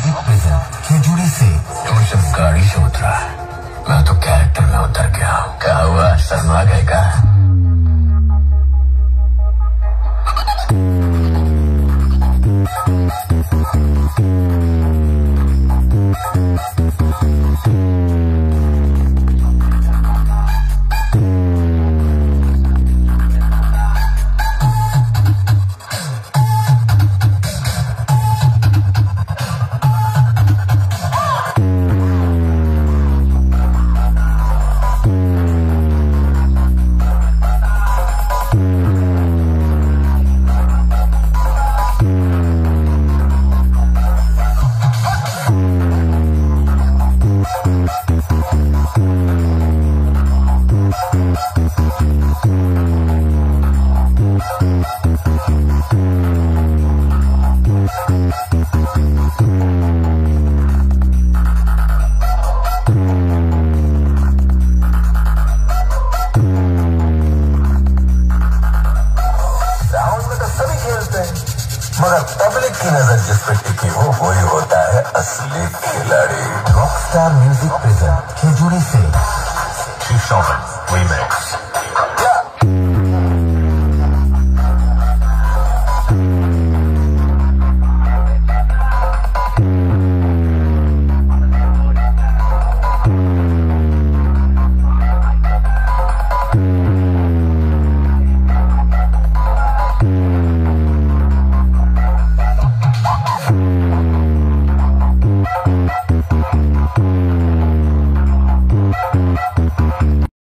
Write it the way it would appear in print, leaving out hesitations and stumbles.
Music present खिजुड़ी से। तुम जब गाड़ी से उतरा मैं तो कैरेक्टर में उतर गया। क्या हुआ, शर्मा गए का? मगर पब्लिक की नजर जिस पे टिकी हो वही होता है असली खिलाड़ी। रॉकस्टार म्यूजिक प्रेजेंट खिजुड़ी से Remix